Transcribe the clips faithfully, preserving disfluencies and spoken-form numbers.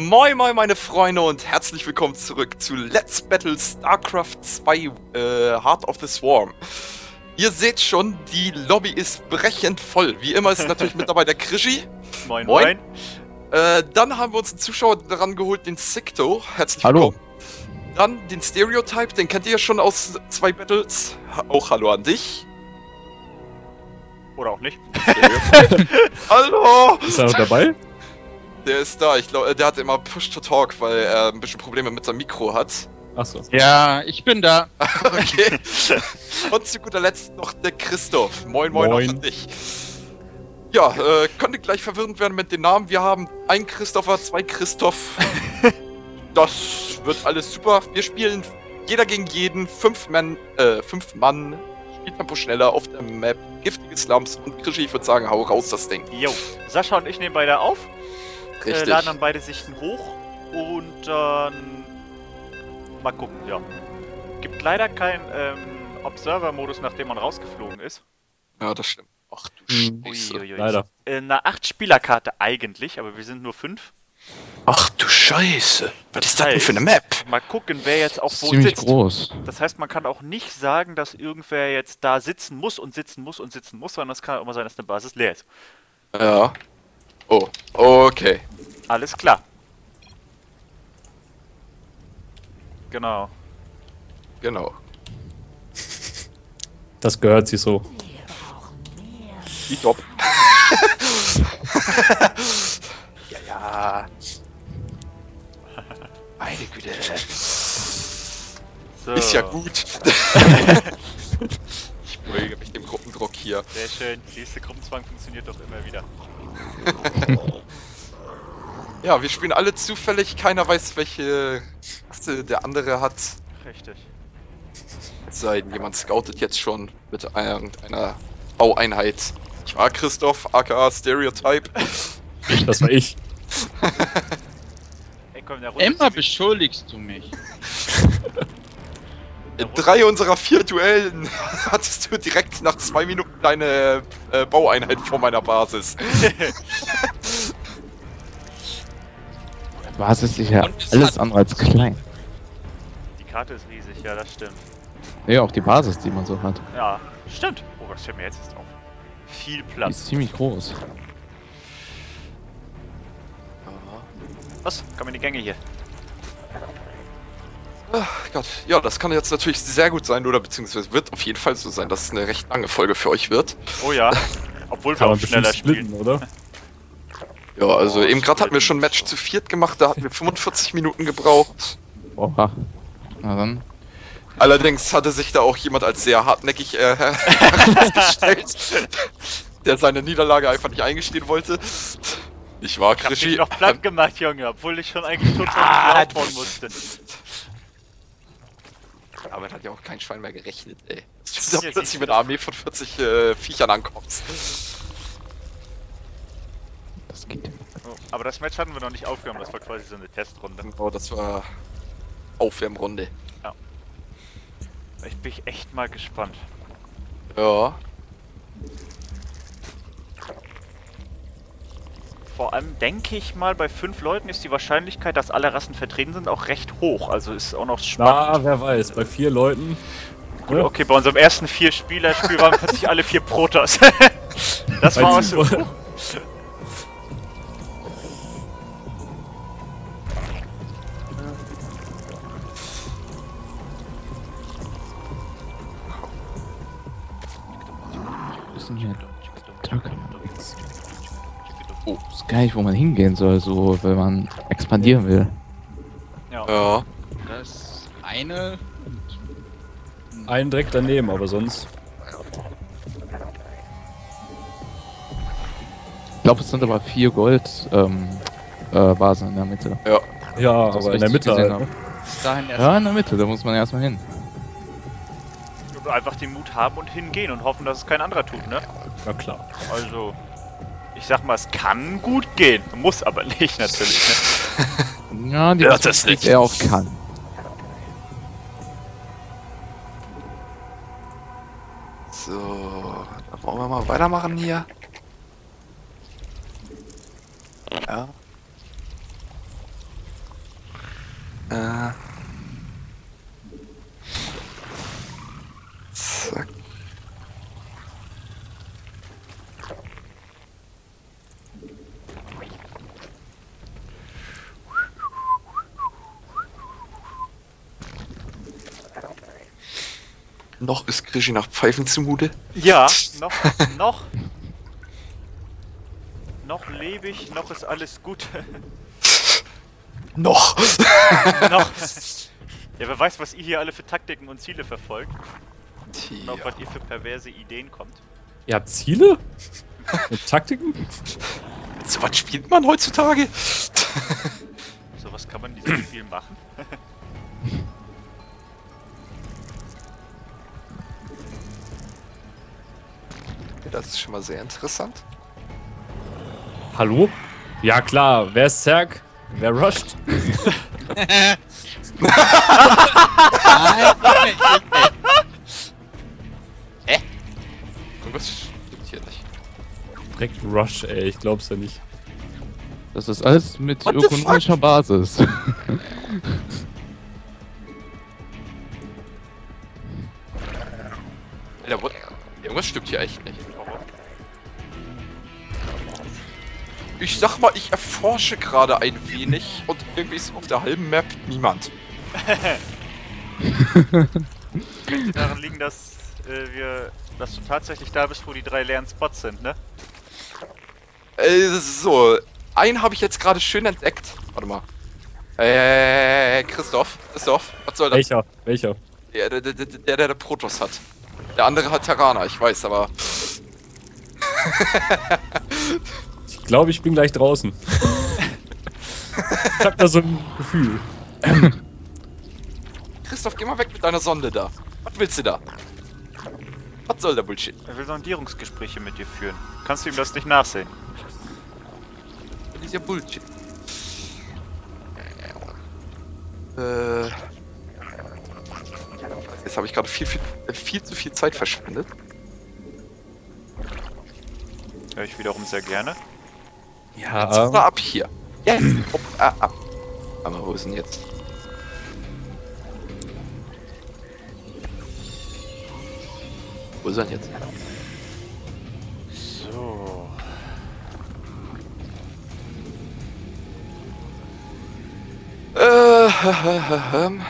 Moin moin meine Freunde und herzlich willkommen zurück zu Let's Battle StarCraft zwei äh, Heart of the Swarm. Ihr seht schon, die Lobby ist brechend voll. Wie immer ist natürlich mit dabei der Krischi. Moin moin. moin. Äh, dann haben wir uns einen Zuschauer dran geholt, den Sikto. Herzlich hallo. willkommen. Dann den Stereotype, den kennt ihr ja schon aus zwei Battles. Auch hallo an dich. Oder auch nicht. Hallo! Ist er noch dabei? Der ist da, ich glaube, der hat immer Push to Talk, weil er ein bisschen Probleme mit seinem Mikro hat. Achso. Ja, ich bin da. Okay. Und zu guter Letzt noch der Christoph. Moin moin, Moin. auch an dich. Ja, äh, könnte gleich verwirrend werden mit den Namen. Wir haben einen Christopher, zwei Christoph. Das wird alles super. Wir spielen jeder gegen jeden, fünf Mann, äh, fünf Mann, Spieltempo schneller auf der Map, giftige Slums und Krischi, ich würde sagen, hau raus das Ding. Jo, Sascha und ich nehmen beide auf. Richtig. Äh, laden dann beide Sichten hoch und dann mal gucken, ja. Gibt leider keinen ähm, Observer-Modus, nachdem man rausgeflogen ist. Ja, das stimmt. Ach du Hm. Scheiße. Uiuiui. Leider. Äh, eine acht Spieler-Karte eigentlich, aber wir sind nur fünf. Ach du Scheiße. Was ist das denn heißt, für eine Map? Mal gucken, wer jetzt auch wo Ziemlich sitzt. groß. Das heißt, man kann auch nicht sagen, dass irgendwer jetzt da sitzen muss und sitzen muss und sitzen muss, sondern es kann auch mal sein, dass eine Basis leer ist. Ja. Oh, okay. Alles klar. Genau. Genau. Das gehört sich so. Die Top. Ja, ja. Meine Güte. So. Ist ja gut. Ich beruhige mich dem Gruppendruck hier. Sehr schön. Nächste Gruppenzwang funktioniert doch immer wieder. Ja, wir spielen alle zufällig. Keiner weiß, welche Klasse der andere hat. Richtig. Es sei denn, jemand scoutet jetzt schon mit irgendeiner Baueinheit. Ich war Christoph, aka Stereotype. Das war ich. Ey, komm, in der Runde Immer beschuldigst du mich. In drei unserer vier Duellen hattest du direkt nach zwei Minuten deine äh, Baueinheit vor meiner Basis. Basis ist ja Und es alles hat- andere als klein. Die Karte ist riesig, ja, das stimmt. Ja, auch die Basis, die man so hat. Ja, stimmt. Oh, was fällt mir jetzt erst auf? Viel Die Platz. ist ziemlich groß. Was? Komm in die Gänge hier. Ach Gott, ja, das kann jetzt natürlich sehr gut sein, oder beziehungsweise wird auf jeden Fall so sein, dass es eine recht lange Folge für euch wird. Oh ja. Obwohl wir Kann auch man bestimmt schneller splitten, spielen. oder? Ja, also Oh, eben gerade hatten wir splitten. schon ein Match zu viert gemacht, da hatten wir fünfundvierzig Minuten gebraucht. Oha. Na dann. Allerdings hatte sich da auch jemand als sehr hartnäckig äh, herausgestellt, der seine Niederlage einfach nicht eingestehen wollte. Ich war Ich hab dich Krischi. noch platt gemacht, Junge, obwohl ich schon eigentlich total Ah, nicht aufbauen musste. Aber hat ja auch kein Schwein mehr gerechnet, ey. Dass du Ja, da plötzlich siehst mit du. einer Armee von vierzig äh, Viechern ankommst. Das geht. Oh, aber das Match hatten wir noch nicht aufgenommen, das war quasi so eine Testrunde. Oh, das war Aufwärmrunde. Ich bin echt mal gespannt. Ja. Vor allem denke ich mal, bei fünf Leuten ist die Wahrscheinlichkeit, dass alle Rassen vertreten sind, auch recht hoch. Also ist auch noch spannend. Na, wer weiß. Bei vier Leuten. Gut, okay, bei unserem ersten Vier-Spieler-Spiel waren plötzlich alle vier Protoss. Das Bei war auch so. Zufall. Was ist denn hier? Tag. Oh. Ich weiß gar nicht, wo man hingehen soll, so, wenn man expandieren will. Ja. Ja. Das eine. Einen direkt daneben, aber sonst. Ich glaube, es sind aber vier Gold ähm, äh, Basen in der Mitte. Ja. Ja, Das aber in der richtig Mitte gesehen halt. habe. Ne? Dahin erst. Ja, in der Mitte, da muss man erstmal hin. Und einfach den Mut haben und hingehen und hoffen, dass es kein anderer tut, ne? Na klar. Also, ich sag mal, es kann gut gehen. Muss aber nicht, natürlich, ne? Ja, die Ja, Hoffnung das liegt nicht. eher auf kann. So, da wollen wir mal weitermachen hier. Ja. Äh. Zack. Noch ist Krischi nach Pfeifen zumute. Ja, noch, noch. Noch lebe ich, noch ist alles gut. Noch! Noch. Ja, wer weiß, was ihr hier alle für Taktiken und Ziele verfolgt. Und auf was ihr für perverse Ideen kommt. Ihr habt Ziele? Und Taktiken? So was spielt man heutzutage? So was kann man in diesem Spiel machen. Das ist schon mal sehr interessant. Hallo? Ja klar, wer ist Zerg? Wer rusht? Nein, Irgendwas stimmt hier nicht. Direkt Rush, ey, ich glaub's ja nicht. Das ist alles mit What the ökonomischer Basis. Alter, what? Irgendwas stimmt hier echt nicht. Ich sag mal, ich erforsche gerade ein wenig und irgendwie ist auf der halben Map niemand. Daran liegen, dass äh, wir, dass du tatsächlich da bist, wo die drei leeren Spots sind, ne? Äh, so. Einen habe ich jetzt gerade schön entdeckt. Warte mal. Äh, Christoph. Christoph, was soll das? Welcher? Welcher? Der, der, der, der, der, der Protoss hat. Der andere hat Terraner, ich weiß, aber... Ich glaube, ich bin gleich draußen. Ich hab da so ein Gefühl. Christoph, geh mal weg mit deiner Sonde da. Was willst du da? Was soll der Bullshit? Er will Sondierungsgespräche mit dir führen. Kannst du ihm das nicht nachsehen? Das ist ja Bullshit. Äh... Jetzt habe ich gerade viel, viel, viel zu viel Zeit verschwendet. Hör ich wiederum sehr gerne. Jetzt Ja. mal ab hier. Jetzt! Hopp, ah, ab. Aber wo ist denn jetzt? Wo ist er denn jetzt? So. Äh, ähm.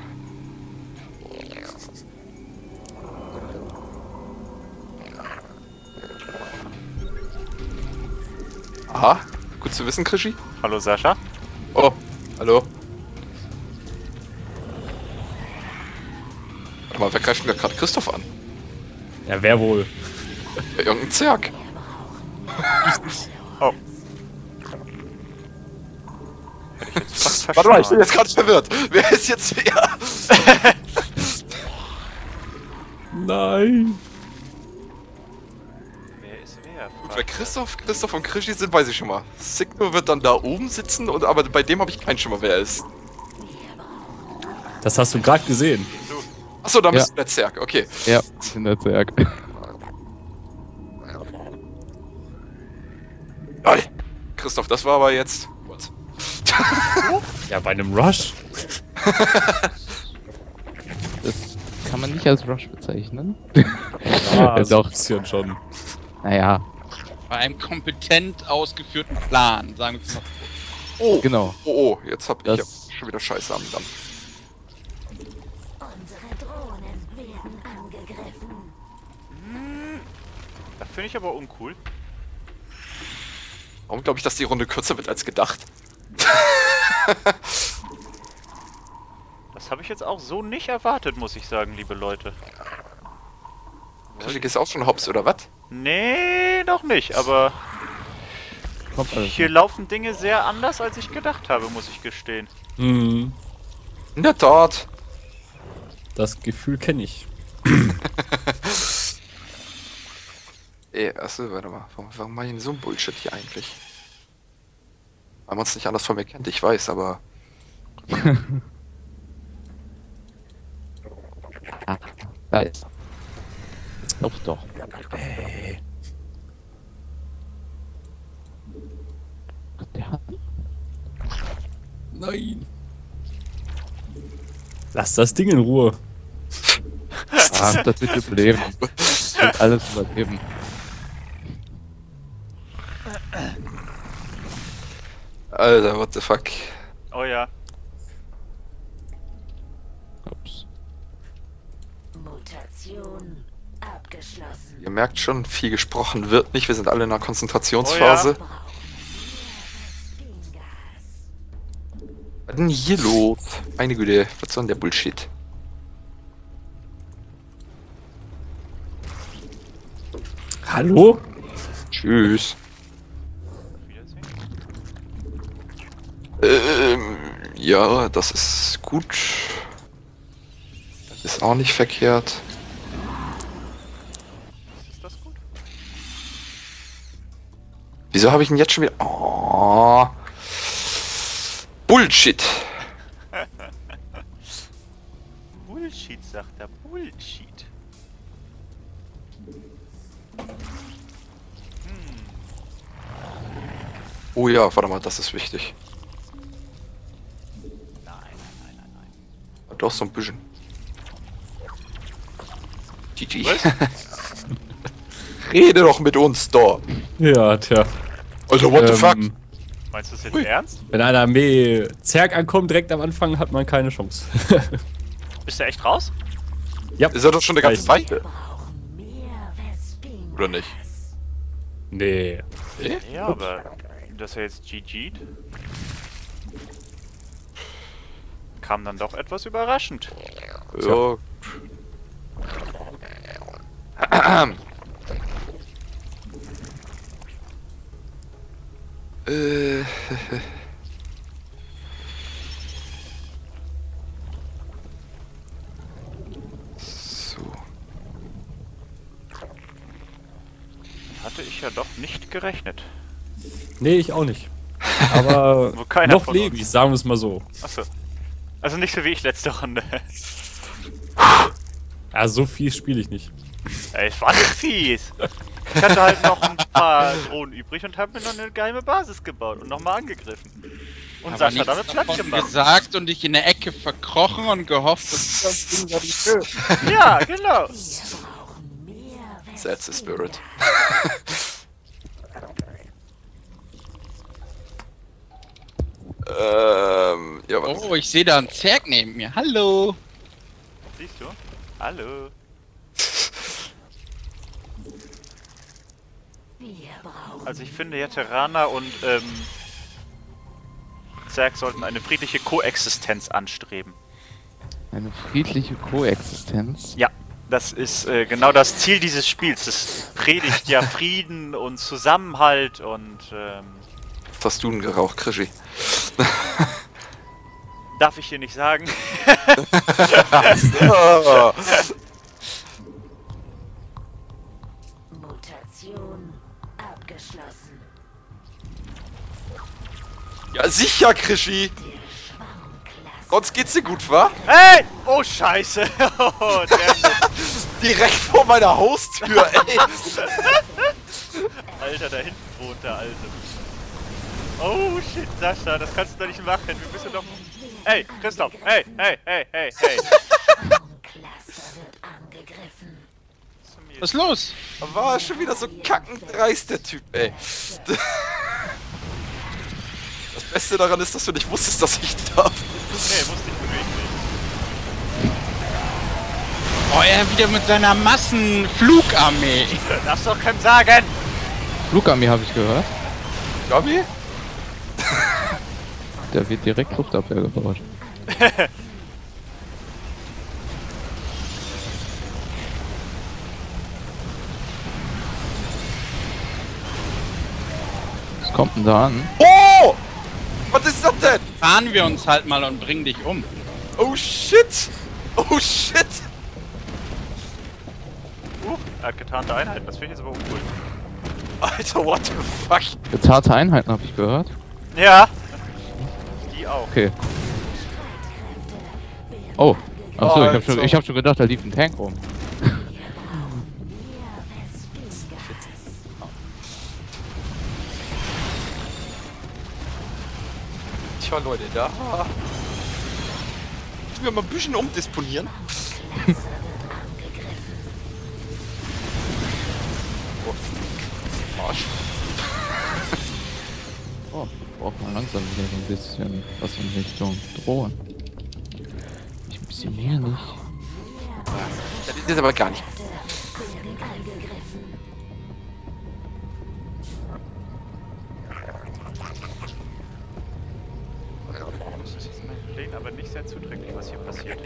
Aha, gut zu wissen, Krischi. Hallo Sascha. Oh, hallo. Warte mal, wer greift denn da gerade Christoph an? Ja, wer wohl? Ja, irgendein Zerg. Oh. Hätte ich jetzt fast Warte mal, ich bin verschlagen. jetzt gerade verwirrt. Wer ist jetzt wer? Nein. Wer ist wer? Gut, wer Christoph, Christoph und Krischi sind, weiß ich schon mal. Signo wird dann da oben sitzen, und aber bei dem habe ich keinen Schimmer, wer er ist. Das hast du gerade gesehen. Achso, da Ja. bist du der Zerg, okay. Ja, in der Zerg. Oi. Christoph, das war aber jetzt... What? Ja, bei einem Rush. Das kann man nicht als Rush bezeichnen. Ja, Ja, so doch. ein bisschen schon. Naja, bei einem kompetent ausgeführten Plan, sagen wir es mal. Oh, genau. oh, oh, jetzt hab ich Das- ja schon wieder Scheiße am Damm. Unsere Drohnen werden angegriffen. Das finde ich aber uncool. Warum glaube ich, dass die Runde kürzer wird als gedacht? Das habe ich jetzt auch so nicht erwartet, muss ich sagen, liebe Leute. Krischi, gehst du auch schon hops, oder was? Nee, noch nicht, aber Kommt alles. hier laufen Dinge sehr anders, als ich gedacht habe, muss ich gestehen. Hm, In der Tat. das Gefühl kenne ich. Ey, achso, warte mal. Warum, warum mach ich denn so ein Bullshit hier eigentlich? Weil man es nicht anders von mir kennt, ich weiß, aber... Ah, da ist. Doch, doch. Ey. Der hat. Nein. Lass das Ding in Ruhe. Ach, das wird überleben. Das wird alles überleben. Alter, what the fuck. Oh ja. Ups. Mutation abgeschlossen. Ihr merkt schon, viel gesprochen wird nicht. Wir sind alle in einer Konzentrationsphase. Oh ja. Was ist denn hier los? Meine Güte, was soll denn der Bullshit? Hallo? Tschüss. Ähm, ja, das ist gut. Das ist auch nicht verkehrt. Ist das gut? Wieso habe ich ihn jetzt schon wieder... Oh. Bullshit. Bullshit, sagt er. Bullshit. Oh ja, warte mal, das ist wichtig. Nein, nein, nein, nein, nein. Doch so ein bisschen. G G. Was? Rede doch mit uns da. Ja, tja. Also what the fuck? Ähm, Meinst du das jetzt Ui. ernst? Wenn eine Armee Zerg ankommt, direkt am Anfang, hat man keine Chance. Bist du echt raus? Ist er doch schon eine ganze Reicht. Weile? Brauchen mehr Vespingas. Oder nicht? Nee. Ja, aber dass er jetzt G G'd kam dann doch etwas überraschend. Ja. äh. So. Hatte ich ja doch nicht gerechnet. Nee, ich auch nicht. Aber Wo keiner noch von lebe uns. ich, sagen wir es mal so. Achso. Also nicht so wie ich letzte Runde. Ja, so viel spiele ich nicht. Ey, es war nicht fies. Ich hatte halt noch ein paar Drohnen übrig und habe mir noch eine geheime Basis gebaut und nochmal angegriffen. Und Aber Sascha nichts damit platt davon gemacht. gesagt und dich in der Ecke verkrochen und gehofft, dass das Ding da nicht tötet. Ja, genau. Wir brauchen mehr Vespingas. That's the spirit. ähm, ja, warte. Oh, ich sehe da einen Zerg neben mir. Hallo. Siehst du? Hallo. Wir brauchen Also ich finde ja Terraner und ähm, Zerg sollten eine friedliche Koexistenz anstreben. Eine friedliche Koexistenz. Ja, das ist äh, genau das Ziel dieses Spiels. Das predigt ja Frieden und Zusammenhalt und ähm, Was hast du denn geraucht, Krischi? darf ich hier nicht sagen. Ja. Mutation abgeschlossen. Ja, sicher, Krischi. Schwarmklasse. Sonst geht's dir gut, wa? Hey! Oh Scheiße! Oh, der Direkt vor meiner Haustür, ey. Alter, da hinten wohnt der Alte. Oh shit, Sascha, das kannst du doch nicht machen. Wir müssen doch... Hey, Christoph! Hey, hey, hey, hey, hey! Cluster wird angegriffen. Was ist los? War schon wieder so kackendreist, der Typ, ey. Das Beste daran ist, dass du nicht wusstest, dass ich darf. Nee, wusste ich wirklich nicht. Oh, er wieder mit seiner Massenflugarmee. Darfst doch keinem sagen! Flugarmee habe ich gehört. Gabi? Da wird direkt Luftabwehr gebaut. Was kommt denn da an? Oh! Was ist das denn? Fahren wir uns halt mal und bringen dich um. Oh shit! Oh shit! Uh, er hat getarnte Einheiten, das finde ich jetzt aber uncool. Alter, what the fuck? Gezarte Einheiten habe ich gehört. Ja! Die auch. Okay. Oh. Achso, ich hab, schon, Alter. ich hab schon gedacht, da lief ein Tank rum. Tja, Leute, da. Sollten wir mal ein bisschen umdisponieren? Oh. Arsch. Oh, braucht man langsam wieder so ein bisschen was in Richtung Drohnen. Ich ein bisschen mehr nicht. Das ist jetzt aber gar nicht. Das ist jetzt mein Plan, aber nicht sehr zuträglich, was hier passiert.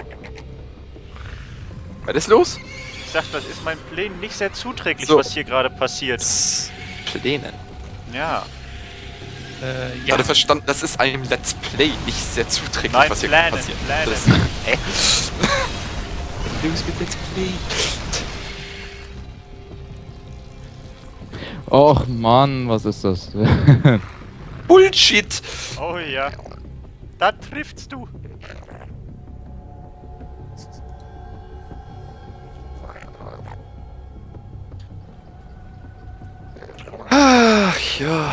Was ist los? Ich sag, das ist mein Plan nicht sehr zuträglich, So. was hier gerade passiert. Plänen. Ja. Äh, Ich ja. hatte verstanden, das ist einem Let's Play nicht sehr zuträglich, Nein, was hier Pläne, passiert. Pläne. Das, hä? Los mit Let's Play. Och Mann, was ist das? Bullshit! Oh ja. Da triffst du. Ach ja.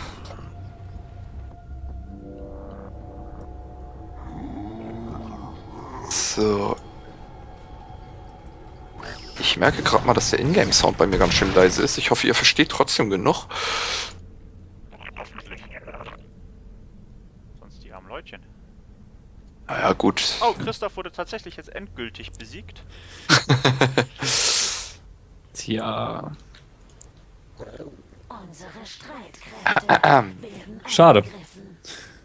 So. Ich merke gerade mal, dass der Ingame-Sound bei mir ganz schön leise ist. Ich hoffe, ihr versteht trotzdem genug. Hoffentlich. Sonst die armen Leutchen. Naja, gut. Oh, Christoph wurde tatsächlich jetzt endgültig besiegt. Tja. Unsere Streitkräfte werden Schade. angegriffen.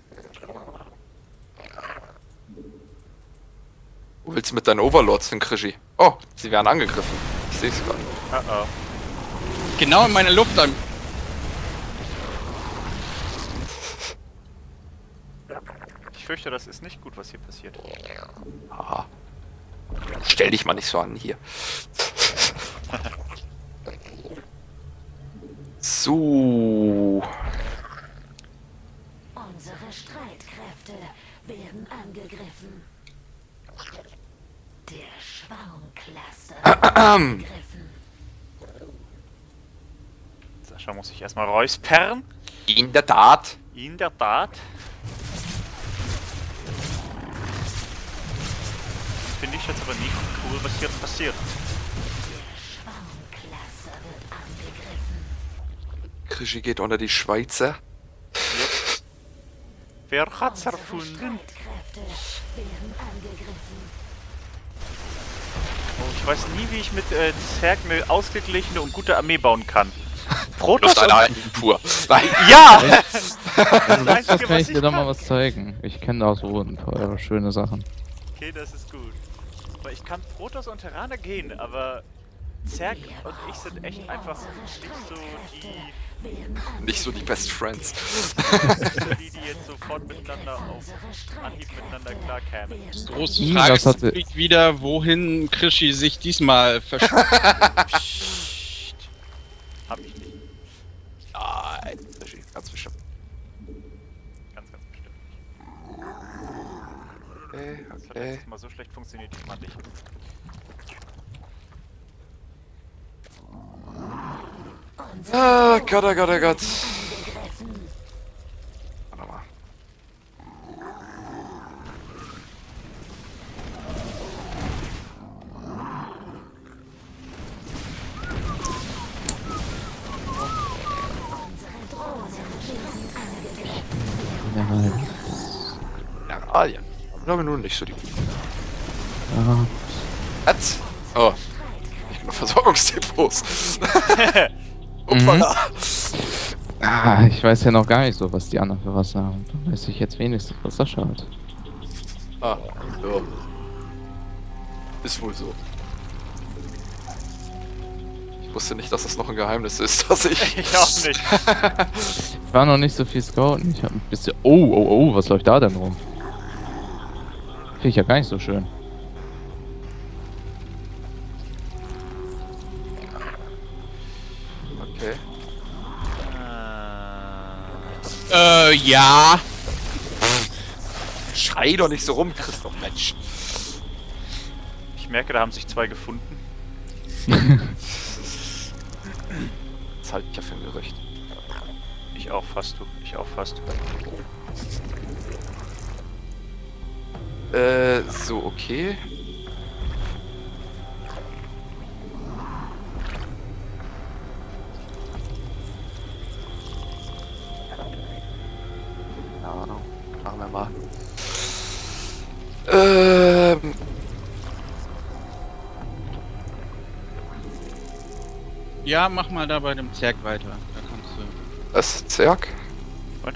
Wo willst du mit deinen Overlords hin, Krischi? Oh, sie werden angegriffen. Ich sehe es gerade. Uh oh. Genau in meiner Luft. Dann. Ich fürchte, das ist nicht gut, was hier passiert. Haha. Stell dich mal nicht so an hier. So. Unsere Streitkräfte werden angegriffen. Der Schwarmcluster wird angegriffen. Sascha muss sich erstmal räuspern. In der Tat. In der Tat. Finde ich jetzt aber nicht cool, was hier passiert. Schwarmcluster wird angegriffen. Krischi geht unter die Schweizer. Wer hat's Unsere erfunden? Streitkräfte werden angegriffen. Oh, ich weiß nie, wie ich mit äh, Zerg eine ausgeglichene und gute Armee bauen kann. Plus Protoss eine und... Einfuhr. Nein. Ja! Also Das das, das Einzige, kann was ich ich dir doch mal kann. was zeigen. Ich kenne da so ein paar schöne Sachen. Okay, das ist gut. Aber ich kann Protoss und Terraner gehen, aber Zerg und ich sind echt einfach nicht so die... Werden Nicht so die Best Friends. Nicht so die, die jetzt sofort miteinander auf Anhieb miteinander klarkämen. Die große Hm, Frage das ist hatte- natürlich wieder, wohin Krischi sich diesmal verschwindet. Psst. Hab ich nicht. Nein, Krischi, ganz bestimmt. Ganz, ganz bestimmt. Okay, Das hat okay. letztes Mal so schlecht funktioniert, diesmal nicht. Ah, Gott, oh Gott, oh Gott. Warte mal. Mineralien. Mineralien. Ich glaube nun nicht so die. Ja. Was? Oh. Ich nur Versorgungsdepots. Mhm. Upala. Ah, ich weiß ja noch gar nicht so, was die anderen für Wasser haben. Dann weiß ich jetzt wenigstens, was Sascha hat. Ah, so. Ist wohl so. Ich wusste nicht, dass das noch ein Geheimnis ist, dass ich. Ich auch nicht. Ich war noch nicht so viel scouten. Ich hab ein bisschen. Oh, oh, oh, was läuft da denn rum? Finde ich ja gar nicht so schön. Okay. äh, ja. Schrei doch nicht so rum, Christoph, Mensch. Ich merke, da haben sich zwei gefunden. Das halte ich ja für ein Gerücht. Ich auch fast, du. Ich auch fast. Äh, so, okay. Keine Ahnung. Machen wir mal. Ähm. Ja, mach mal da bei dem Zerg weiter. Da kannst du. Das Zerg? Was?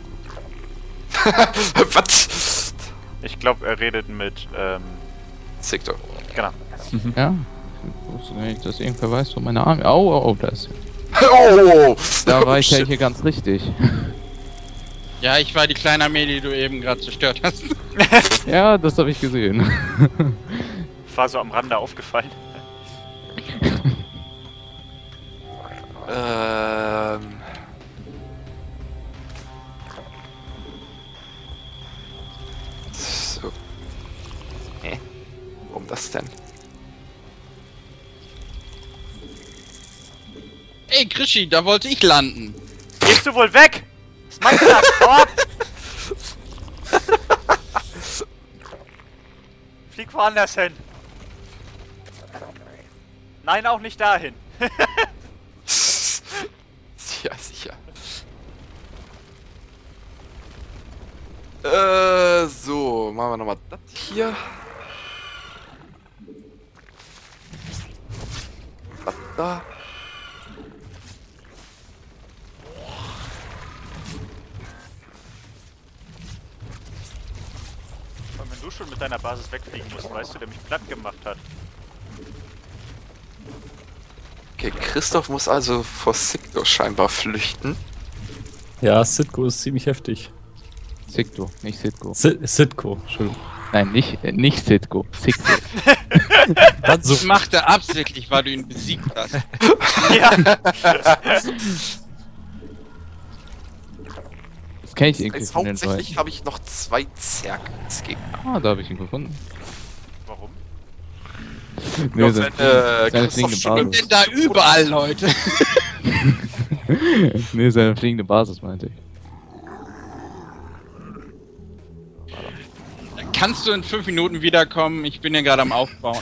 Was? Ich glaube, er redet mit, ähm... Sektor. Genau. Ja. Ich wusste nicht, dass irgendwer weiß, wo meine Arme. Oh, oh, oh, da ist sie. Oh! Da war Oh, ich ja shit. hier ganz richtig. Ja, ich war die kleine Armee, die du eben gerade zerstört hast. Ja, das habe ich gesehen. War so am Rande aufgefallen. Ähm. So. Hä? Warum das denn? Ey, Krischi, da wollte ich landen. Gehst du wohl weg? Das ist mein Platz, Bob! Flieg woanders hin. Nein, auch nicht dahin. Ja, sicher. Äh, so, machen wir nochmal das hier. Das da. Und wenn du schon mit deiner Basis wegfliegen musst, weißt du, der mich platt gemacht hat. Okay, Christoph muss also vor Siktor scheinbar flüchten. Ja, Sitko ist ziemlich heftig. Sitko, nicht Sitko. Si Sitko, Entschuldigung. Nein, nicht, äh, nicht Sitko. Sitko. Was Das so? macht er absichtlich, weil du ihn besiegt hast. Ja! Das kenne ich irgendwie Jetzt von den hauptsächlich Leuten. habe ich noch zwei Zerg als Gegner. Ah, da habe ich ihn gefunden. Warum? Nee, Ja, seine, wenn, äh, seine Christoph fliegende schon Basis. Sind da überall Leute. Nee, seine fliegende Basis meinte ich. Kannst du in fünf Minuten wiederkommen? Ich bin ja gerade am Aufbauen.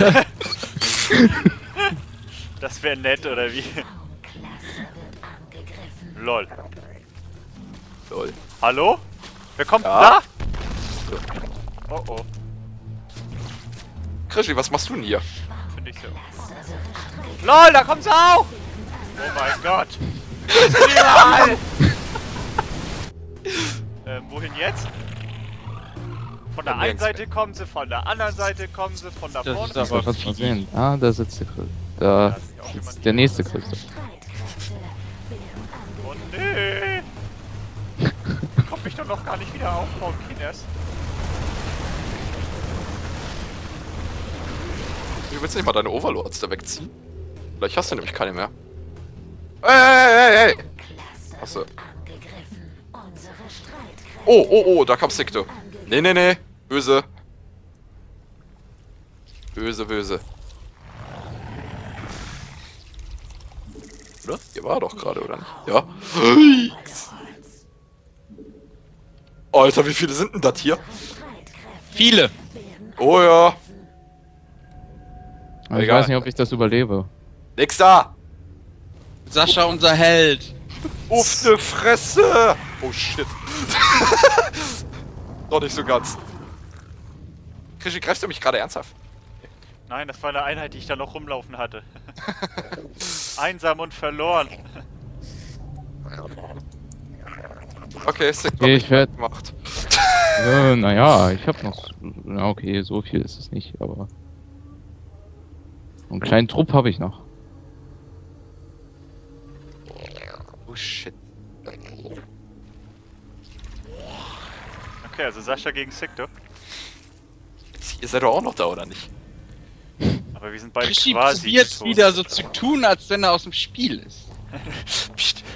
Das wäre nett, oder wie? Lol. Lol. Hallo? Wer kommt Ja? denn da? Oh oh, Krischi, was machst du denn hier? finde ich so. LOL, da kommt sie auch! Oh mein Gott! Ist überall! ähm, wohin jetzt? Von der Dann einen nirgends Seite kommen sie, von der anderen Seite kommen sie, von da Das vorne. ist aber- So, was mal sehen. Ah, da sitzt der Christoph. Da Da ist auch jemand sitzt der nächste Christoph. Oh nee! Komm mich doch noch gar nicht wieder aufbauen, Kinders. Du willst nicht mal deine Overlords da wegziehen? Vielleicht hast du nämlich keine mehr. Hey, hey, hey, hey! Achso. Oh, oh, oh, da kam Siktor. Nee, nee, nee. Böse. Böse, böse. Oder? Ihr war doch gerade, oder nicht? Ja. Alter, wie viele sind denn das hier? Viele. Oh ja. Aber ich Egal. weiß nicht, ob ich das überlebe. Nix da. Sascha, unser Held. Uff, ne Fresse. Oh shit. Doch nicht so ganz. Krischi, greifst du mich gerade ernsthaft? Nein, das war eine Einheit, die ich da noch rumlaufen hatte. Einsam und verloren. Okay, Siktor Okay, ich werd- gemacht. Äh, naja, ich hab noch. Na okay, so viel ist es nicht, aber. Einen kleinen Trupp habe ich noch. Oh shit. Okay, also Sascha gegen Siktor. Ihr seid doch auch noch da, oder nicht? Aber wir sind beide Krischi quasi probiert tot. wieder so zu tun, als wenn er aus dem Spiel ist. Psst.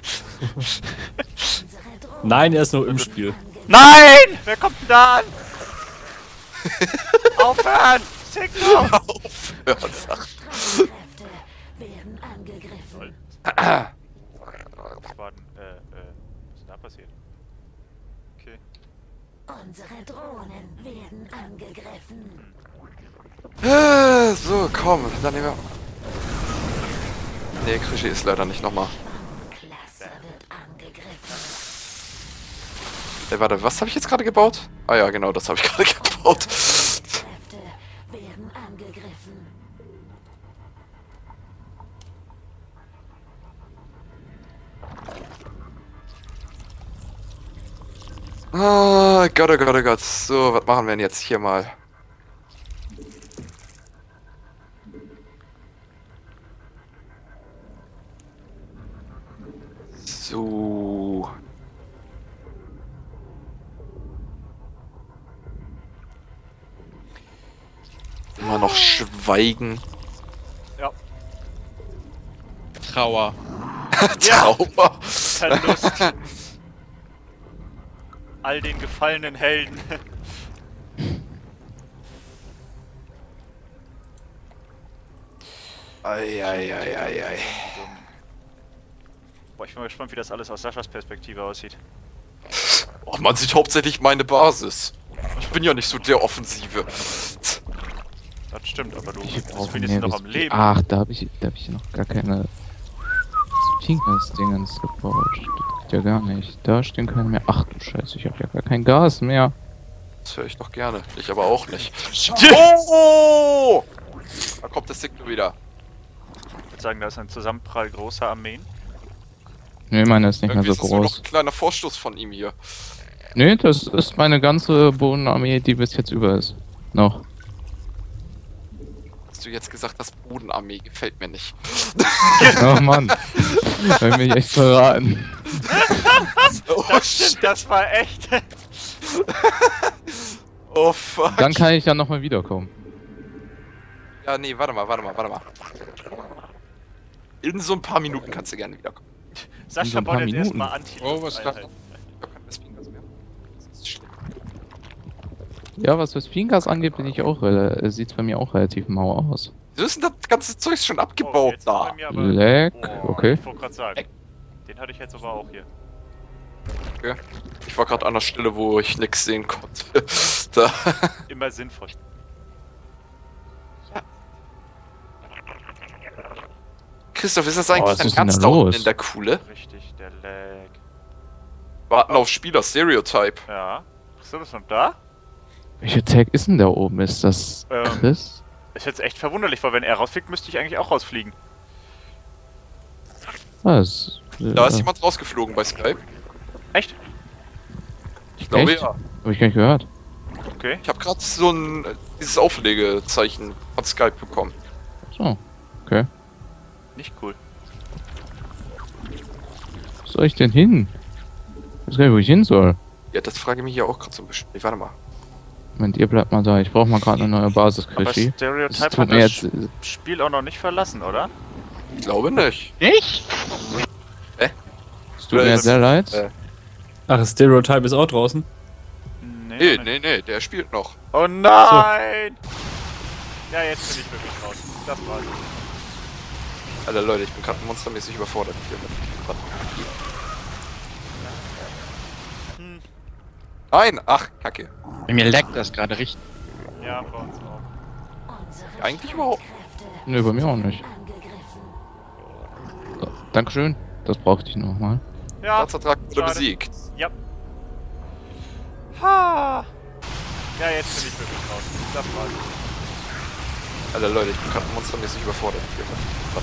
Nein, er ist nur im Spiel. Nein! Wer kommt denn da an? Aufhören! Siktor! Aufhören, sagt. werden angegriffen. Das war ein, äh, äh, was ist da passiert? Okay. Unsere Drohnen werden angegriffen. Äh, so, komm, dann nehmen wir... Nee, Krischi ist leider nicht nochmal. Cluster wird angegriffen. Ey, warte, was habe ich jetzt gerade gebaut? Ah ja, genau, das habe ich gerade gebaut. Kräfte werden angegriffen. Ah, Gott, oh Gott, oh Gott. So, was machen wir denn jetzt hier mal? So. Immer noch schweigen. Ja. Trauer. Trauer. Verlust. All den gefallenen Helden. Eieieiei. Boah, ich bin mal gespannt, wie das alles aus Saschas Perspektive aussieht. Oh, man sieht hauptsächlich meine Basis. Ich bin ja nicht so der Offensive. Das stimmt, aber du Ich bist brauche wenigstens mehr noch am Res- Leben. Ach, da habe ich, da hab ich noch gar keine Spinkers-Dingens gebaut. Das geht ja gar nicht. Da stehen keine mehr. Ach du Scheiße, ich habe ja gar kein Gas mehr. Das höre ich doch gerne. Ich aber auch nicht. Oh! Da kommt der Signal wieder. Ich würde sagen, da ist ein Zusammenprall großer Armeen. Nee, meine ist nicht Irgendwie mehr ist so das nur noch groß. ein kleiner Vorstoß von ihm hier. Nee, das ist meine ganze Bodenarmee, die bis jetzt über ist. Noch. Hast du jetzt gesagt, das Bodenarmee gefällt mir nicht. Oh Mann. Will mich echt verraten. Oh, Das stimmt, das war echt. oh fuck. Dann kann ich ja nochmal wiederkommen. Ja, nee, warte mal, warte mal, warte mal. In so ein paar Minuten kannst du gerne wiederkommen. Sascha so ein baut paar jetzt Minuten. erstmal Anti. Oh, was Ich da? hab kein Westwing mehr. Das ist schlimm. Ja, was das Pinkas angeht, bin ich auch, äh, sieht's bei mir auch relativ mau aus. Wieso ist denn das ganze Zeug schon Oh, abgebaut jetzt ist da? bei mir aber- Leck, Oh, okay. Ich wollte gerade sagen. Den hatte ich jetzt aber auch hier. Okay. Ich war gerade an der Stelle, wo ich nix sehen konnte. Da. Immer sinnvoll. Christoph, ist das eigentlich was dein ist denn Ernst da da unten los? in der Kuhle? Richtig, der Lag. Warten auf Spieler, Stereotype. Ja. Bist du bist noch da? Welcher Tag ist denn da oben? Ist das Ähm, Chris? Ist jetzt echt verwunderlich, weil wenn er rausfliegt, müsste ich eigentlich auch rausfliegen. Was? Da ist äh, jemand rausgeflogen bei Skype. Echt? Ich glaube Echt? ja. Hab ich gar nicht gehört. Okay. Ich habe gerade so ein äh, dieses Auflegezeichen von Skype bekommen. So, okay. Nicht cool. Wo soll ich denn hin? Ich weiß gar nicht, wo ich hin soll. Ja, das frage ich mich ja auch gerade so ein bisschen. Nee, warte mal. Moment, ihr bleibt mal da. Ich brauche mal gerade eine neue Basis, Aber Krischi. Das Stereotype tut hat mir das jetzt... äh, Spiel auch noch nicht verlassen, oder? Ich glaube nicht. Ich? Es tut mir jetzt sehr leid. Äh. Ach, Stereotype ist auch draußen. Nee, Nee, noch nicht. nee, nee, der spielt noch. Oh nein! Ja, jetzt bin ich wirklich raus. Das war's. Alter Leute, ich bin gerade monstermäßig überfordert hier mit. Hm. Nein! Ach, Kacke. Bei mir leckt das gerade richtig. Ja, bei uns auch. Unsere Eigentlich überhaupt. Kräfte Nö, bei mir auch nicht. angegriffen. So, Dankeschön. Das brauchte ich nochmal. Ja, Staatsvertrag wurde schade. besiegt. Ja. Ha! Ja, jetzt bin ich wirklich raus. Das war's. Alter Leute, ich bin gerade monstermäßig überfordert hier mit.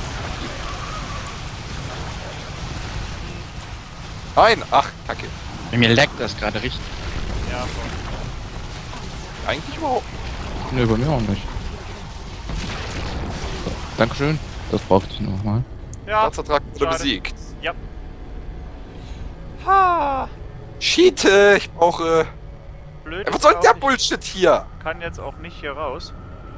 Nein! Ach, Kacke. Bei mir leckt das gerade richtig. Ja, bei uns Eigentlich überhaupt. Nö, bei mir auch nicht. So, Dankeschön. Das brauchte ich nochmal. auch. Ja. Staatsvertrag wurde schade. besiegt. Ja. Ha! Cheate! Ich brauche. Blöd. Ey, was ist soll auch, der ich Bullshit hier? kann jetzt auch nicht hier raus.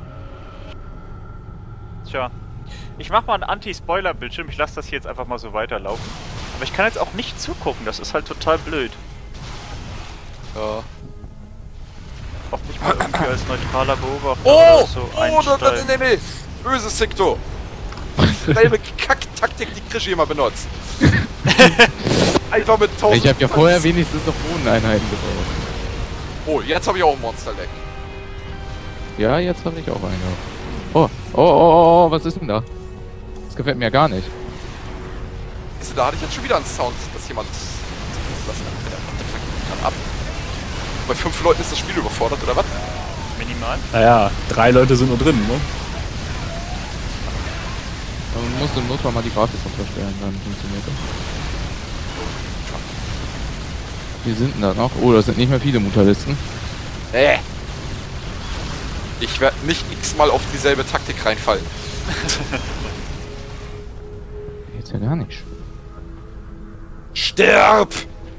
Tja. Ich mach mal einen Anti-Spoiler-Bildschirm. Ich lasse das hier jetzt einfach mal so weiterlaufen. Aber ich kann jetzt auch nicht zugucken. Das ist halt total blöd. Ja. Auch nicht mal irgendwie als neutraler Beobachter Oh! oder so Oh, da, da, einsteigen. nee, nee, nee! Böses Sektor! Selbe Kack-Taktik, die Krischi immer benutzt. Einfach mit tausend. Ich habe ja vorher wenigstens noch Bodeneinheiten gebaut. Oh, jetzt habe ich auch ein Monster-Leck. Ja, jetzt habe ich auch eine. Oh, oh, oh, oh, oh, was ist denn da? Das gefällt mir gar nicht. Siehst du, da hatte ich jetzt schon wieder einen Sound, dass jemand... Was kann ab? Bei fünf Leuten ist das Spiel überfordert, oder was? Minimal. Naja, drei Leute sind nur drin, ne? Man muss im Notfall mal die Grafik runterstellen, dann funktioniert das. Wie sind denn da noch? Oh, das sind nicht mehr viele Mutalisten. Äh. Ich werde nicht x-mal auf dieselbe Taktik reinfallen. Geht's ja gar nicht. Sterb!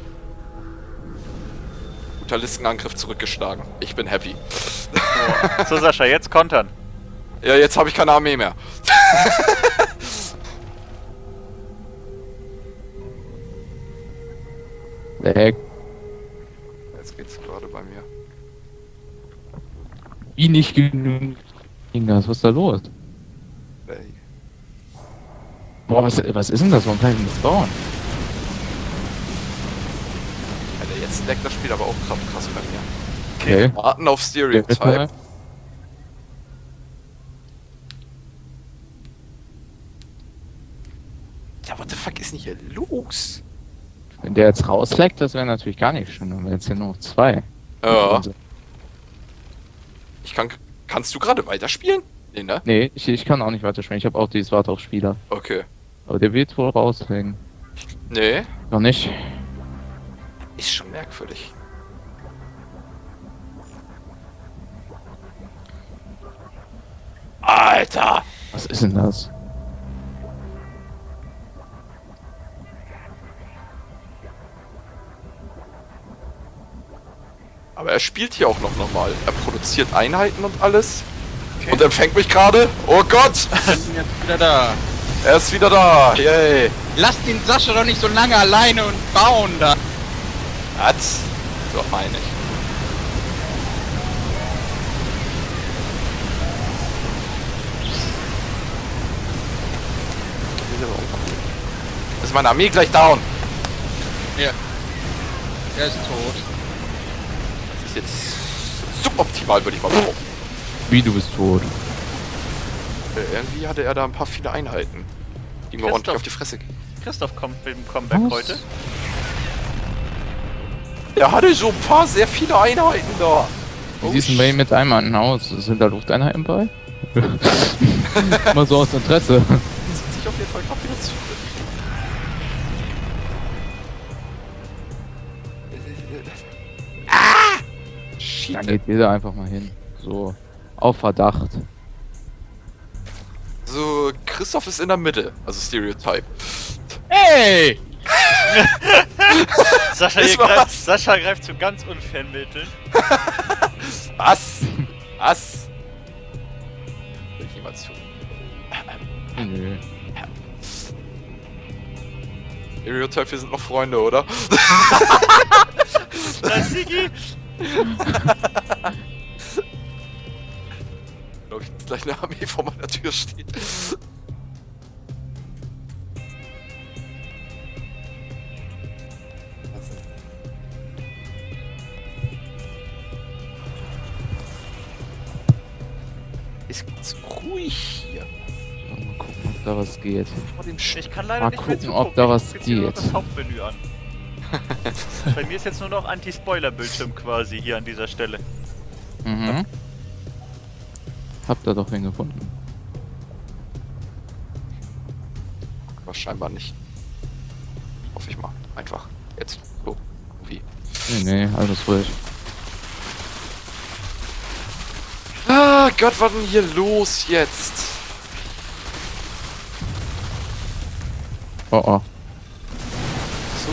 Mutalistenangriff zurückgeschlagen. Ich bin happy. So, Sascha, jetzt kontern. Ja, jetzt habe ich keine Armee mehr. Lag. Jetzt geht's gerade bei mir. Wie nicht genug. Was ist da los? Ey. Boah, was, was ist denn das? Warum kann ich nicht bauen? Alter, jetzt leckt das Spiel aber auch krass, krass bei mir. Okay. Warten auf Stereotype. Ja, what the fuck ist denn hier los? Wenn der jetzt rausleckt, das wäre natürlich gar nicht schön. Dann wären jetzt hier nur noch zwei. Ja. Ich kann. Kannst du gerade weiterspielen? Nee, ne? Nee, ich, ich kann auch nicht weiterspielen. Ich habe auch dieses Warte auf Spieler. Okay. Aber der wird wohl rauslegen. Nee. Noch nicht. Ist schon merkwürdig. Alter! Was ist denn das? Aber er spielt hier auch noch normal. Er produziert Einheiten und alles. Okay. Und empfängt mich gerade. Oh Gott! Ich bin jetzt wieder da. Er ist wieder da. Yay. Lass den Sascha doch nicht so lange alleine und bauen da. Was? So meine ich. Ist meine Armee gleich down? Ja. Er ist tot. Das ist jetzt suboptimal, würde ich mal behaupten. Wie, du bist tot? Äh, Irgendwie hatte er da ein paar viele Einheiten, die mir Christoph. ordentlich auf die Fresse gehen. Christoph kommt mit dem Comeback Was? heute. Er hatte so ein paar sehr viele Einheiten da. Wie siehst du bei ihm mit einem Mann aus? Sind da Lufteinheiten bei? Mal so aus Interesse. Die sind sich auf jeden Fall gerade wieder zu. Ah! Da Shit. geht jeder einfach mal hin. So. Auf Verdacht. So, Christoph ist in der Mitte, also Stereotype. Hey! Sascha, Ist hier was? greift, Sascha greift zu ganz unfairen Mitteln. Was? Was? Will ich niemals tun. Nö. Stereotype, wir sind noch Freunde, oder? Na, Sigi! Ich glaube, dass gleich eine Armee vor meiner Tür steht. Ist ganz ruhig hier. Mal gucken, ob da was geht. Vor dem Sch Ich kann leider Mal nicht mehr gucken, zugucken. ob da was Ich guck jetzt hier nur noch geht. das Hauptmenü an. Bei mir ist jetzt nur noch Anti-Spoiler-Bildschirm quasi hier an dieser Stelle. Mhm. Habt ihr doch wen gefunden. Aber scheinbar nicht. Hoffe ich mal. Einfach. Jetzt. So. Wie? Nee, nee, alles ruhig. Ah Gott, was denn hier los jetzt? Oh oh. So.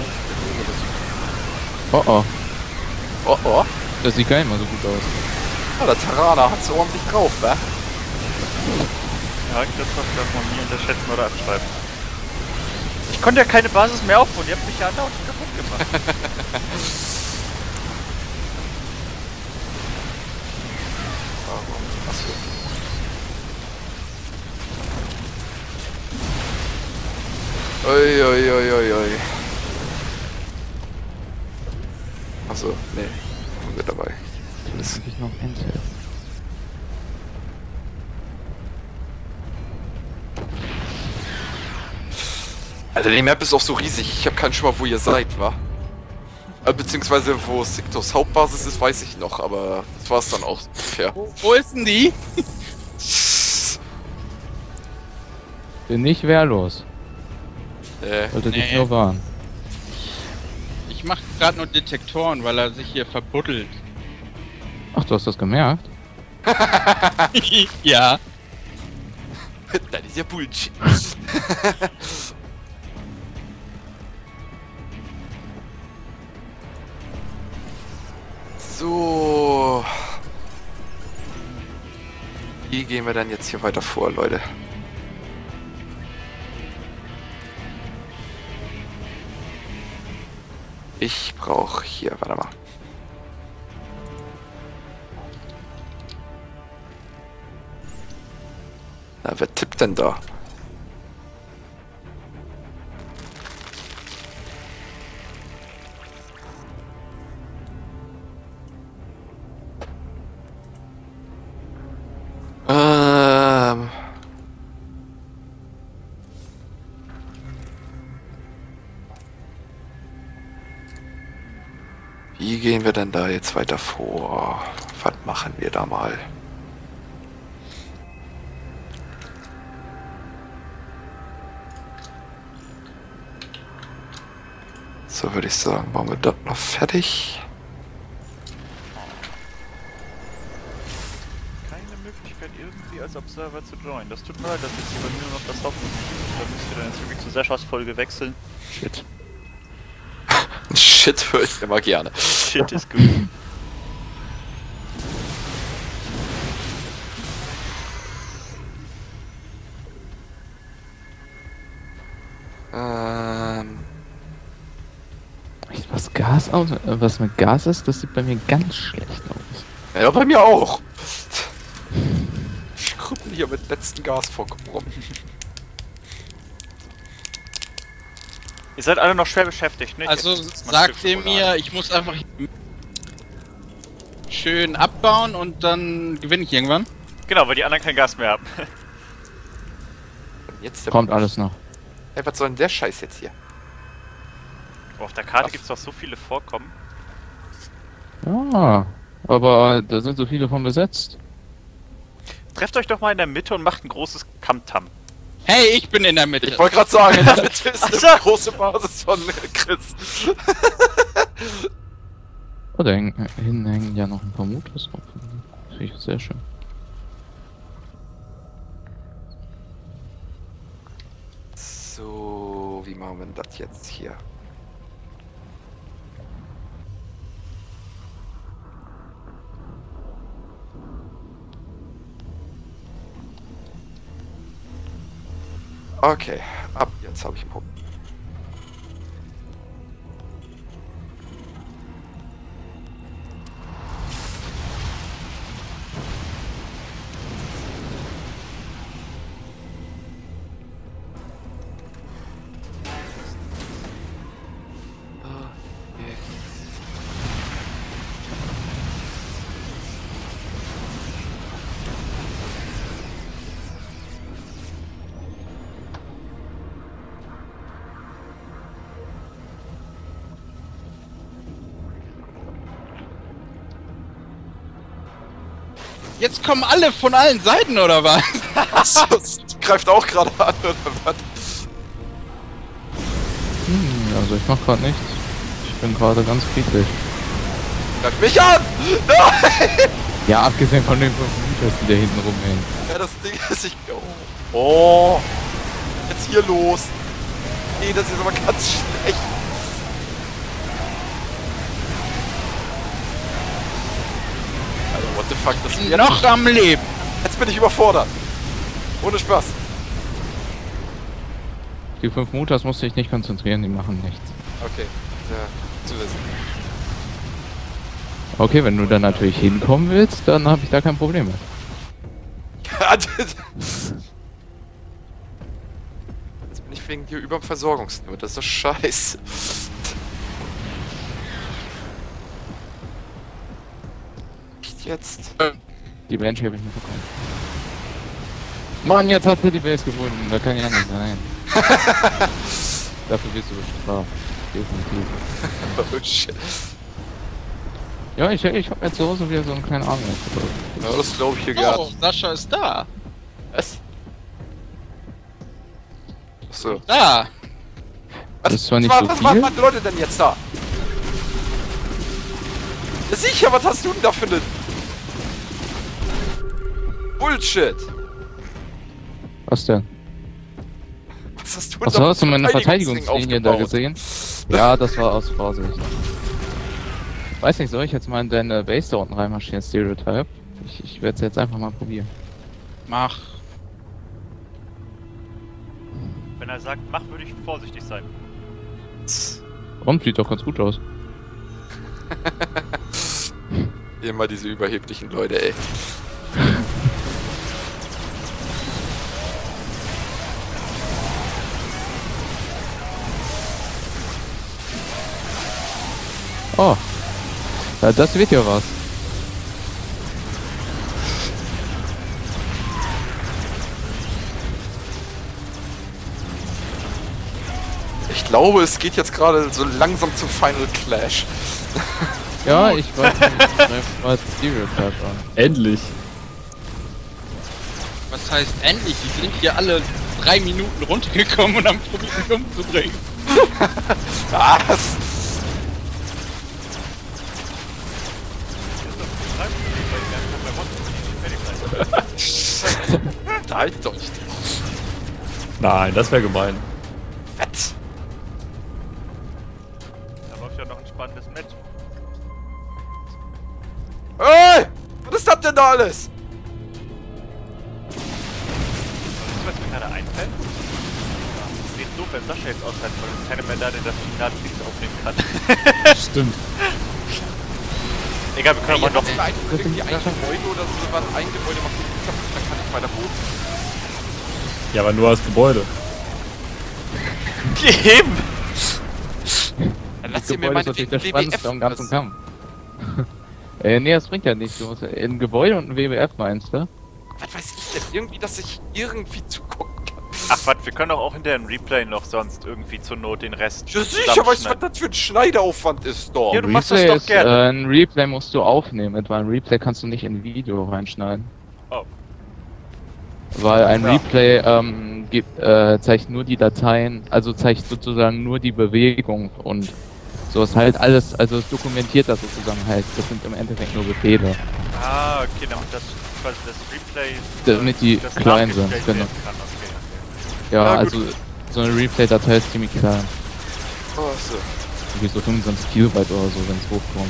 Oh oh. Oh oh. Das sieht gar nicht mal so gut aus. Ja, der Terraner hat's ordentlich drauf, wa? Ja, Christoph darf man nie unterschätzen oder abschreiben. Ich konnte ja keine Basis mehr aufbauen, ihr habt mich ja andauernd kaputt gemacht. Achso. Ui, ui, ui, ui, ui. Achso, nee. haben wir dabei? Das ich noch Intel. Alter, die Map ist auch so riesig. Ich habe keinen Schimmer, wo ihr seid, wa? Äh, beziehungsweise wo Siktos Hauptbasis ist, weiß ich noch, aber das war's dann auch ungefähr. Wo, wo ist denn die? Bin nicht wehrlos. Äh, Sollte dich Nee. nur warnen. Ich mach gerade nur Detektoren, weil er sich hier verbuddelt. Ach, du hast das gemerkt? Ja. das ist ja Bullshit. So. Wie gehen wir denn jetzt hier weiter vor, Leute? Ich brauche hier, warte mal. Na, wer tippt denn da? Ähm. Wie gehen wir denn da jetzt weiter vor? Was machen wir da mal? So würde ich sagen, machen wir das noch fertig. Keine Möglichkeit irgendwie als Observer zu joinen. Das tut mir leid, dass jetzt hier bei mir nur noch das Hauptmenü ist. Da müsst ihr dann jetzt wirklich zu Seschas Folge wechseln. Shit. Shit höre ich immer gerne. Shit ist gut. Ähm. Echt, was Gas aus, äh, was mit Gas ist, das sieht bei mir ganz schlecht aus. Ja, bei mir auch. Ich krüppel hier mit letzten Gasvorkommen rum. Ihr seid alle noch schwer beschäftigt, ne? Also Jetzt mal sagt Stück ihr Schokolade. mir, ich muss einfach schön abbauen und dann gewinne ich irgendwann. Genau, weil die anderen kein Gas mehr haben. Jetzt der Kommt alles noch. Ey, was soll denn der Scheiß jetzt hier? Oh, auf der Karte Ach. gibt's doch so viele Vorkommen. Ja, aber da sind so viele von besetzt. Trefft euch doch mal in der Mitte und macht ein großes Kamtam. Hey, ich bin in der Mitte. Ich wollte gerade sagen, in der Mitte ist eine Ach so. große Basis von Chris. Oh, da hängen, hinten hängen ja noch ein paar Motors drauf. Das finde ich sehr schön. So, wie machen wir denn das jetzt hier? Okay, ab jetzt habe ich einen Punkt. Okay. Jetzt kommen alle von allen Seiten, oder was? Das greift auch gerade an, oder was? Hm, also ich mach gerade nichts. Ich bin gerade ganz friedlich. Greift mich an! Nein! Ja, abgesehen von den fünf Motors, die da hinten rumhängen. Ja, das Ding ist, ich... Oh. Oh. Jetzt hier los. Nee, das ist aber ganz schlecht. Alter, what the fuck, das jetzt, Noch am Leben. jetzt bin ich überfordert. Ohne Spaß. Die fünf Motors musste ich nicht konzentrieren, die machen nichts. Okay, ja, zu wissen. Okay, wenn du dann natürlich hinkommen willst, dann habe ich da kein Problem mit. Jetzt bin ich wegen dir über dem Versorgungslimit, das ist doch scheiße. jetzt? Die Banshee habe ich nicht bekommen. Mann, jetzt hast du die Base gefunden. Da kann ja nicht sein. Dafür wirst du bestraft. Definitiv. Oh shit. Ja, ich, ich hab mir zu Hause wieder so einen kleinen Arm. Ja, das glaube ich hier Oh, gar Sascha ist da. Was? So. Da. Das ist zwar nicht was, so was viel. machen die Leute denn jetzt da? Ja, sicher, was hast du denn da für eine... Bullshit! Was denn? Was hast du Was denn da hast du für meine Verteidigungsding Verteidigungslinie da aufgebaut? gesehen? Ja, das war aus Vorsicht. Weiß nicht, soll ich jetzt mal in deine Base da unten reinmarschieren, Stereotype? Ich, ich werde es jetzt einfach mal probieren. Mach. Wenn er sagt, mach, würde ich vorsichtig sein. Warum? Sieht doch ganz gut aus. Immer diese überheblichen Leute, ey. Oh. Ja, das wird ja was. Ich glaube, es geht jetzt gerade so langsam zum Final Clash. Ja, ich weiß nicht. Greif mal Stereotype an. Endlich. Was heißt endlich? Die sind hier alle drei Minuten runtergekommen und haben probiert, mich umzubringen. Was? Halt doch nicht. Nein, das wäre gemein. Fett. Da läuft ja noch ein spannendes Match. Ey! Was ist das denn da alles? Was mir gerade einfällt? Es wird doof, wenn Sascha jetzt ausfällt, weil es keiner mehr da, der das Finale nichts aufnehmen kann. Stimmt. Egal, wir können aber noch... Jetzt mal einfach irgendwie ein Gebäude oder so was, ein Gebäude mal gucken, dann kann ich weiter hoch. Ja, aber nur als Gebäude. Eben! Dann lass Das ihr mir Gebäude ist natürlich meinetwegen der W W spannendste F. am ganzen Kampf. äh, nee, das bringt ja nichts. Du musst ein Gebäude und ein W W F meinst du? Was weiß ich denn? Irgendwie, dass ich irgendwie zugucken kann. Ach was, wir können doch auch hinter dem Replay noch sonst irgendwie zur Not den Rest Ja, sicher, weißt du, was zusammenschneiden. das für ein Schneideraufwand ist doch. Ja, du machst das doch ist, gerne. Äh, ein Replay musst du aufnehmen, etwa ein Replay kannst du nicht in ein Video reinschneiden. Oh. Weil ein Ja. Replay ähm, gibt, äh, zeigt nur die Dateien, also zeigt sozusagen nur die Bewegung und so ist halt alles, also es dokumentiert das sozusagen halt. Das sind im Endeffekt nur Befehle. Ah, okay, damit das quasi das Replay... Damit die das klein sind, nachgestellt genau. werden kann. Okay, okay. Ja, Ja, gut. also so eine Replay-Datei ist ziemlich klein. Oh, so. Irgendwie so fünfundzwanzig Kilobyte oder so, wenn es hochkommt.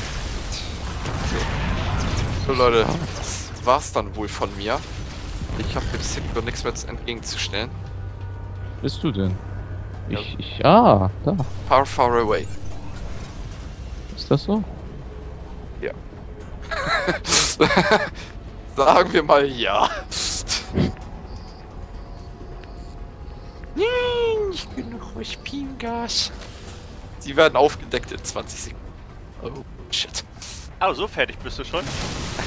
So, Leute, das war's dann wohl von mir. Ich habe jetzt hier nichts mehr entgegenzustellen. Bist du denn? Ich, ich, ah, da. Far, far away. Ist das so? Sagen wir mal ja. Ich bin noch ruhig Pingas. Sie werden aufgedeckt in zwanzig Sekunden. Oh, shit. Ah, so fertig bist du schon?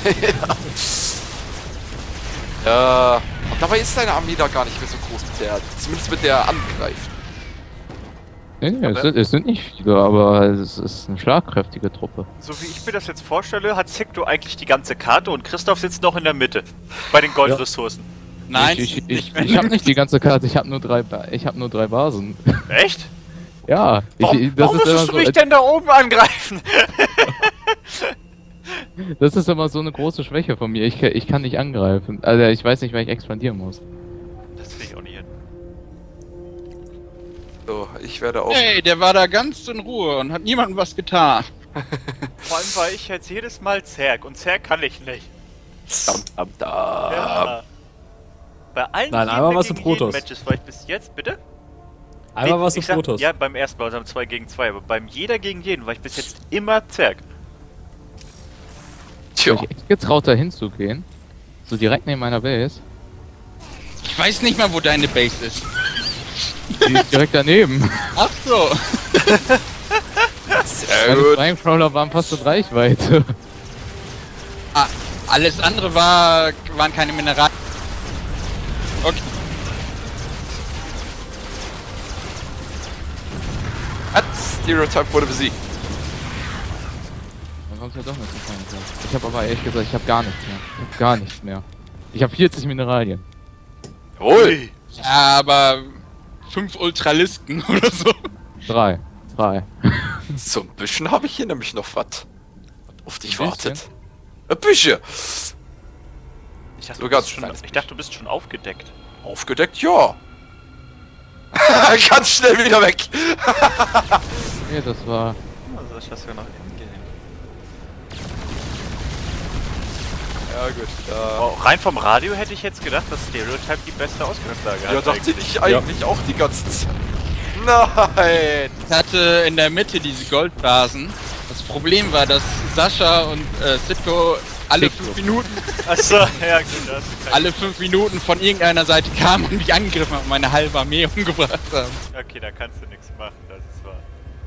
Ja. Und dabei ist deine Armee da gar nicht mehr so groß mit der, zumindest mit der angreift. Nee, nee, es sind, es sind nicht viele, aber es ist eine schlagkräftige Truppe. So wie ich mir das jetzt vorstelle, hat Sekto eigentlich die ganze Karte und Christoph sitzt noch in der Mitte. Bei den Goldressourcen. Nein, ich, ich, nicht ich, mehr. ich habe nicht die ganze Karte, ich habe nur drei, Ba- ich habe nur drei Basen. Echt? Ja, Warum, ich, das warum ist immer müsstest du so, mich denn da oben angreifen? das ist immer so eine große Schwäche von mir. Ich, kann- ich kann nicht angreifen. Also ich weiß nicht, weil ich expandieren muss. Das krieg ich auch nicht hin. So, ich werde auch. Hey, der war da ganz in Ruhe und hat niemandem was getan. Vor allem war ich jetzt jedes Mal Zerg und Zerg kann ich nicht. Dam, dam, dam. Ja. Bei allen Nein, Gegner einmal warst du gegen jeden Protoss. Matches war ich bis jetzt, bitte? Einmal Nee, warst du ich sag- Protoss. Ja, beim ersten Mal, also zwei gegen zwei, aber beim jeder gegen jeden war ich bis jetzt immer Zerg. Tja. Hab ich echt getraut, da hinzugehen? So direkt neben meiner Base? Ich weiß nicht mal, wo deine Base ist. Die ist direkt daneben. Ach so. Sehr Meine gut. Flamecrawler waren fast in Reichweite. Alles andere war, waren keine Mineralien. Okay. Hat Stereotype wurde besiegt. Dann kommt's ja doch nicht zu sein. Ich habe aber ehrlich gesagt, ich habe gar nichts mehr. Ich habe gar nichts mehr. Ich habe vierzig Mineralien. Jawohl! Ja, aber fünf Ultralisten oder so. Drei. Drei. So ein bisschen habe ich hier nämlich noch was. Auf dich Ein wartet. Ein bisschen. Ich dachte, So du ganz bist schon, kleines ich dachte, du bist schon aufgedeckt. Aufgedeckt, ja. Ganz schnell wieder weg. Nee, das war. Also ich lasse ja nach innen gehen. Ja gut. Ja, Oh, rein vom Radio hätte ich jetzt gedacht, dass Stereotype die beste Ausgangslage hat. ja dachte eigentlich. ich eigentlich auch die ganze Zeit. Nein! Ich hatte in der Mitte diese Goldbasen. Das Problem war, dass Sascha und äh, Sitko alle Sitko. fünf Minuten, Achso, ja gut, das ist alle fünf Minuten von irgendeiner Seite kamen und mich angegriffen haben und meine halbe Armee umgebracht haben. Okay, da kannst du nichts machen, das ist wahr.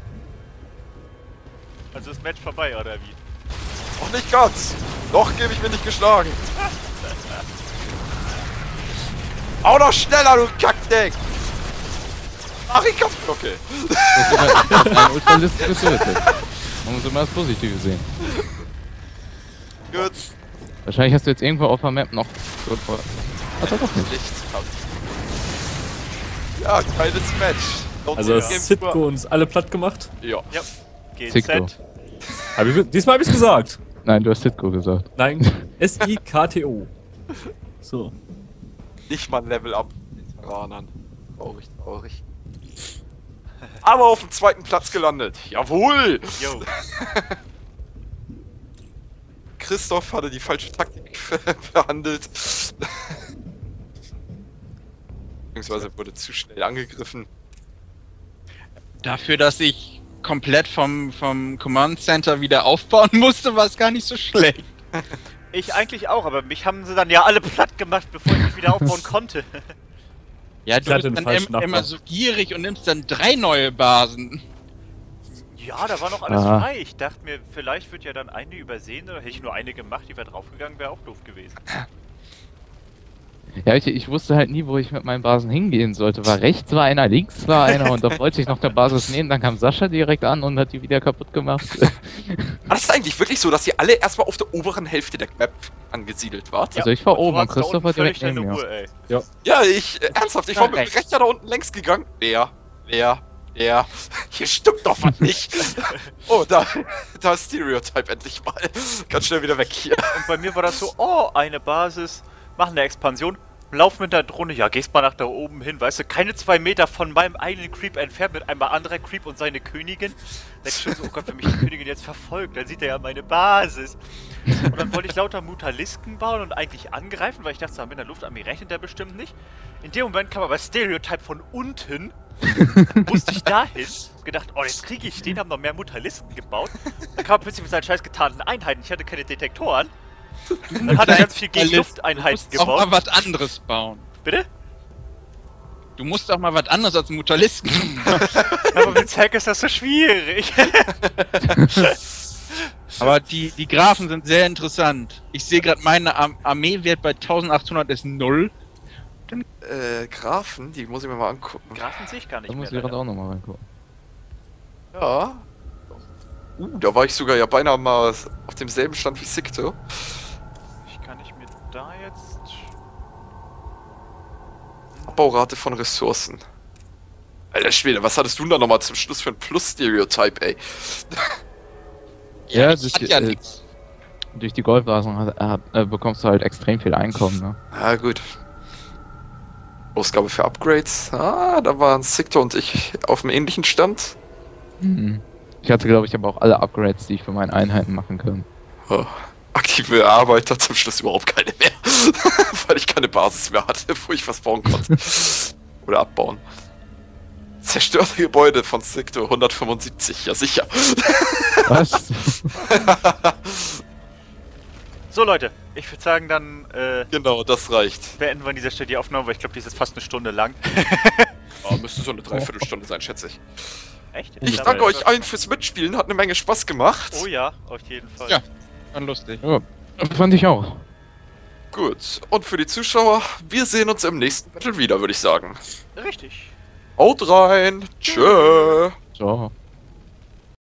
Also ist Match vorbei, oder wie? Noch nicht ganz. Noch gebe ich mir nicht geschlagen. Auch noch schneller, du Kackding! Ach, ich hab... Okay. Das ist ein Ultralist getötet. Man muss immer das Positive sehen. Gut. Wahrscheinlich hast du jetzt irgendwo auf der Map noch. Hat er doch nicht. Licht ab. Ja, geiles Match. Don't Also say game Sitko over. uns alle platt gemacht. Ja. Ja, G Sitko. Z. Hab ich, diesmal hab ich's gesagt. Nein, du hast Sitko gesagt. Nein, S I K T O. So. Nicht mal ein Level up mit Veteranern. Traurig, traurig. Aber auf dem zweiten Platz gelandet. Jawohl! Yo. Christoph hatte die falsche Taktik behandelt. Beziehungsweise wurde zu schnell angegriffen. Dafür, dass ich komplett vom, vom Command Center wieder aufbauen musste, war es gar nicht so schlecht. Ich eigentlich auch, aber mich haben sie dann ja alle platt gemacht, bevor ich mich wieder aufbauen konnte. Ja, Ich du hatte bist den dann falschen im, Nachbar. immer so gierig und nimmst dann drei neue Basen. Ja, da war noch alles Aha. frei. Ich dachte mir, vielleicht wird ja dann eine übersehen, oder hätte ich nur eine gemacht, die wäre draufgegangen, wäre auch doof gewesen. Ja, ich, ich wusste halt nie, wo ich mit meinen Basen hingehen sollte. War rechts war einer, links war einer und da wollte ich noch eine Basis nehmen. Dann kam Sascha direkt an und hat die wieder kaputt gemacht. Aber das ist eigentlich wirklich so, dass ihr alle erstmal auf der oberen Hälfte der Map angesiedelt wart? Also ich war und du oben und hattest da Christoph unten war direkt völlig neben deine mir. Ruhe, ey. Ja, ich, äh, ernsthaft, ich war mit dem Rechts. Rechter da unten längs gegangen. Wer? Wer? Wer? Hier stimmt doch was nicht. Oh, da, da ist Stereotype endlich mal. Ganz schnell wieder weg hier. Und bei mir war das so, oh, eine Basis, machen eine Expansion, lauf mit der Drohne, ja, gehst mal nach da oben hin, weißt du, keine zwei Meter von meinem eigenen Creep entfernt mit einem anderen Creep und seine Königin. Da ich schon so, oh Gott, wenn mich die Königin jetzt verfolgt, dann sieht er ja meine Basis. Und dann wollte ich lauter Mutalisken bauen und eigentlich angreifen, weil ich dachte, so, mit der Luftarmee rechnet der bestimmt nicht. In dem Moment kam aber Stereotype von unten, musste ich dahin, gedacht, oh, jetzt kriege ich den, haben noch mehr Mutalisten gebaut. Dann kam er plötzlich mit seinen scheiß getarnten Einheiten, ich hatte keine Detektoren. Dann hat er ganz viel gegen Du Lufteinheiten musst auch mal gebaut. was anderes bauen. Bitte? Du musst auch mal was anderes als Mutalisten. Aber mit Zack ist das so schwierig. Aber die, die Graphen sind sehr interessant. Ich sehe gerade, meine Ar Armeewert bei eintausendachthundert ist null. Äh, Graphen, die muss ich mir mal angucken. Grafen sehe ich gar nicht Da muss mehr. ich gerade leider. auch nochmal reingucken. Ja. Uh, da war ich sogar ja beinahe mal auf demselben Stand wie Sicto. Ich kann nicht mir da jetzt... Abbaurate von Ressourcen. Alter Schwede, was hattest du denn da nochmal zum Schluss für ein Plus-Stereotype, ey? Ja, das durch, hat die- ja äh, nichts. durch die Goldbasen hat, hat, äh, bekommst du halt extrem viel Einkommen, ne? Ja, gut. Ausgabe für Upgrades. Ah, da waren Sicto und ich auf einem ähnlichen Stand. Mhm. Ich hatte, glaube ich, aber auch alle Upgrades, die ich für meine Einheiten machen kann. Oh, aktive Arbeiter zum Schluss überhaupt keine mehr. Weil ich keine Basis mehr hatte, wo ich was bauen konnte. Oder abbauen. Zerstörte Gebäude von Sicto hundertfünfundsiebzig, ja sicher. Was? So Leute, ich würde sagen, dann äh, Genau, das reicht. beenden wir an dieser Stelle die Aufnahme, weil ich glaube, die ist jetzt fast eine Stunde lang. Oh, müsste so eine Dreiviertelstunde sein, schätze ich. Echt? Ich Ja, danke aber- euch allen fürs Mitspielen, hat eine Menge Spaß gemacht. Oh ja, auf jeden Fall. Ja. War lustig. Ja, Fand ich auch. Gut. Und für die Zuschauer, wir sehen uns im nächsten Battle wieder, würde ich sagen. Richtig. Haut rein. Tschö. So.